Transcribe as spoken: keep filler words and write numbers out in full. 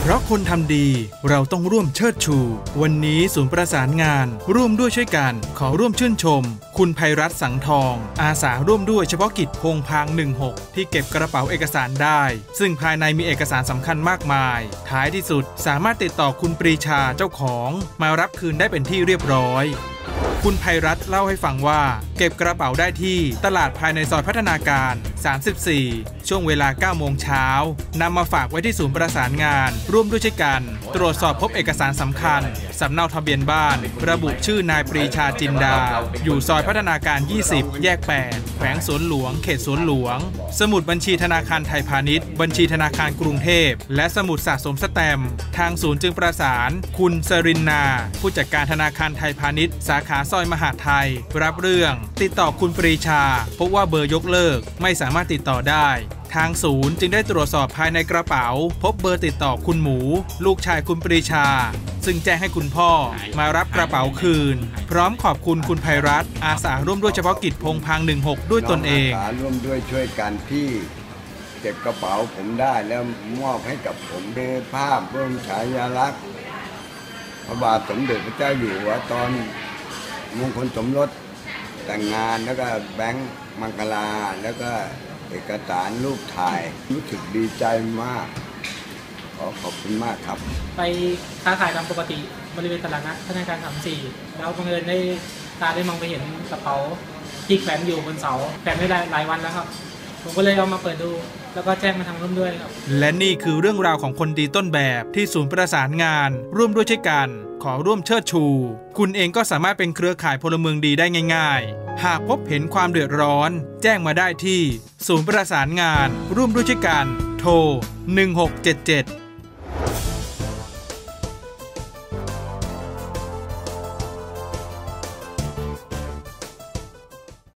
เพราะคนทำดีเราต้องร่วมเชิดชูวันนี้ศูนย์ประสานงานร่วมด้วยช่วยกันขอร่วมชื่นชมคุณไพรัตน์สังทองอาสาร่วมด้วยเฉพาะกิจพงพางหนึ่งหกที่เก็บกระเป๋าเอกสารได้ซึ่งภายในมีเอกสารสำคัญมากมายท้ายที่สุดสามารถติดต่อคุณปรีชาเจ้าของมารับคืนได้เป็นที่เรียบร้อยคุณไพรัตน์เล่าให้ฟังว่าเก็บกระเป๋าได้ที่ตลาดภายในซอยพัฒนาการสามสิบสี่ช่วงเวลาเก้าโมงเช้านำมาฝากไว้ที่ศูนย์ประสานงานร่วมด้วยช่วยกันตรวจสอบพบเอกสารสำคัญสำเนาทะเบียนบ้านระบุชื่อนายปรีชาจินดาอยู่ซอยพัฒนาการยี่สิบแยกแปดแขวงสวนหลวงเขตสวนหลวงสมุดบัญชีธนาคารไทยพาณิชย์บัญชีธนาคารกรุงเทพและสมุดสะสมสแตมป์ทางศูนย์จึงประสานคุณสรินนาผู้จัดการธนาคารไทยพาณิชย์สาขาซอยมหาไทยรับเรื่องติดต่อคุณปรีชาพบว่าเบอร์ยกเลิกไม่สามารถติดต่อได้ทางศูนย์จึงได้ตรวจสอบภายในกระเป๋าพบเบอร์ติดต่อคุณหมูลูกชายคุณปรีชาซึ่งแจ้งให้คุณพ่อมารับกระเป๋าคืนพร้อมขอบคุณคุณไพรัตน์อาสาร่วมด้วยเฉพาะกิจพงพางหนึ่งหกด้วยตนเองอาสาร่วมด้วยช่วยกันที่เก็บกระเป๋าผมได้แล้วมอบให้กับผมเป็นภาพบรมฉายาลักษณ์พระบาทสมเด็จพระเจ้าอยู่หัวตอนมงคลสมรสแต่งงานแล้วก็แบงค์มังกราแล้วก็เอกสารรูปถ่ายรู้สึกดีใจมากขอขอบคุณมากครับไปค้าขายตามปกติบริเวณตลาดนัดธนาคารสามสี่แล้วบังเอิญได้ตาได้มองไปเห็นกระเป๋าที่แขวนอยู่บนเสาแขวนไม่ได้หลายวันแล้วครับผมก็เลยเอามาเปิดดูแล้วก็แจ้งมาทางร่วมด้วยครับและนี่คือเรื่องราวของคนดีต้นแบบที่ศูนย์ประสานงานร่วมด้วยช่วยกันขอร่วมเชิดชูคุณเองก็สามารถเป็นเครือข่ายพลเมืองดีได้ง่ายๆหากพบเห็นความเดือดร้อนแจ้งมาได้ที่ศูนย์ประสานงานร่วมด้วยช่วยกันโทรหนึ่งหกเจ็ดเจ็ด